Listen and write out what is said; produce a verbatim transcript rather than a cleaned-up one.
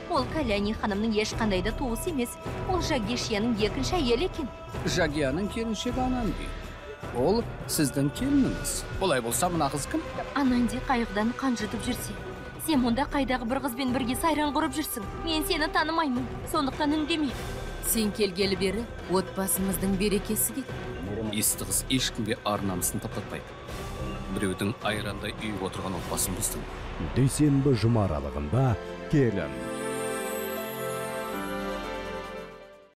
Ол Каляни ханымның ешқандай да туысы емес. Ол Жагишияның екінші әйелі екен. Жагияның келіншегі Ананди. Ол сіздің келініңіз. Олай болса мына қыз кім? Ананди қайғыдан қан жұтып жүрсе. Сен мұнда қайдағы бір қызбен бірге сайран құрып жүрсің. Мен сені танымаймын. Сондықтан үндеме. Сен келгелі бері отбасымыздың берекесі кет. Есті қыз ешкімге ар намысын таптатпайды. Біреудің айрандай үйіп отырған отбасын бұздың. Дүйсенбі жұма аралығында келін.